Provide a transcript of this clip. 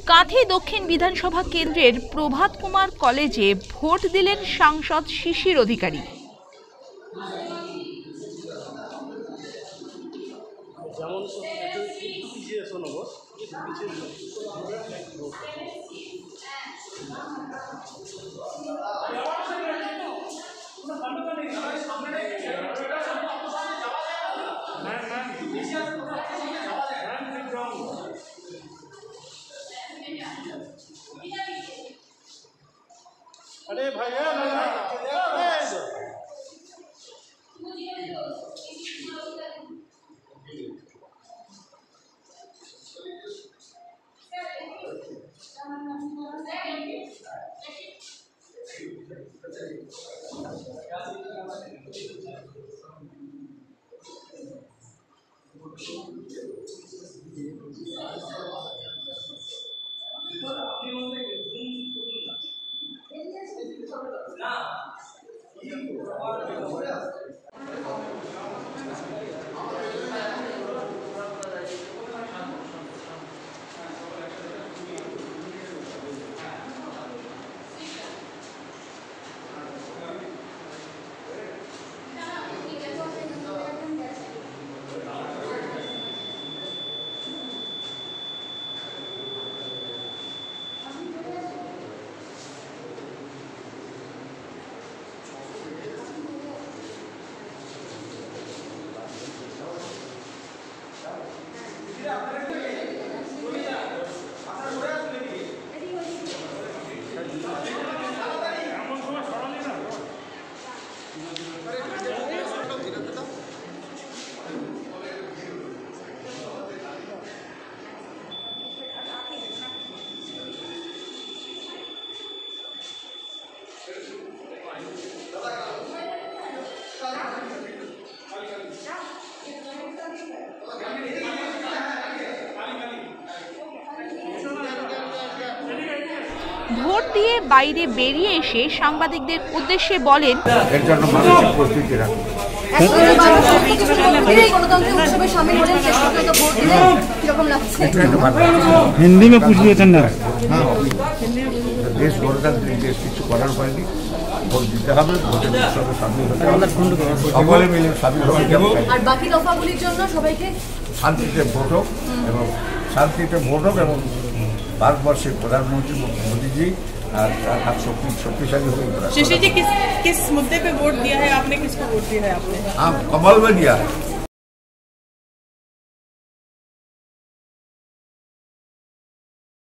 কাঁথি দক্ষিণ বিধানসভা কেন্দ্রের প্রভাত কুমার কলেজে ভোট দিলেন সাংসদ শিশির অধিকারী। अरे भैया ভোট দিয়ে বাইরে বেরিয়ে এসে সাংবাদিকদের উদ্দেশ্যে বলেন, এর জন্য মানসিক প্রস্তুতি রাখুন। हिंदी में पूछ लिया चंदा। देश गणतंत्र देश কিছু করার পায়নি, ভোট দিতে হবে, ভোটের উৎসবে সামিল হতে হবে, সকলে মিলে সামিল হতে হবে। আর বাকি দফাগুলির জন্য সবাইকে শান্তিতে ভোট হোক এবং শান্তিতে ভোট হোক এবং ভারতবর্ষের প্রধানমন্ত্রী মোদীজি আর তার शक्तिशाली हो गई। शिशिर जी किस मुद्दे पे वोट दिया है आपने, किसको वोट दिया है आपने? हाँ, कमल में दिया है।